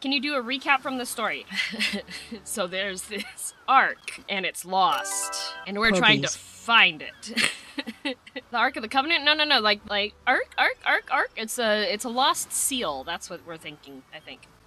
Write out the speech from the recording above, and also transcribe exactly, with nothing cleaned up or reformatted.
Can you do a recap from the story? So there's this Ark, and it's lost, and we're Poor trying bees. to find it. The Ark of the Covenant? No, no, no. Like, like Ark, Ark, Ark, Ark. It's a, it's a lost seal. That's what we're thinking. I think.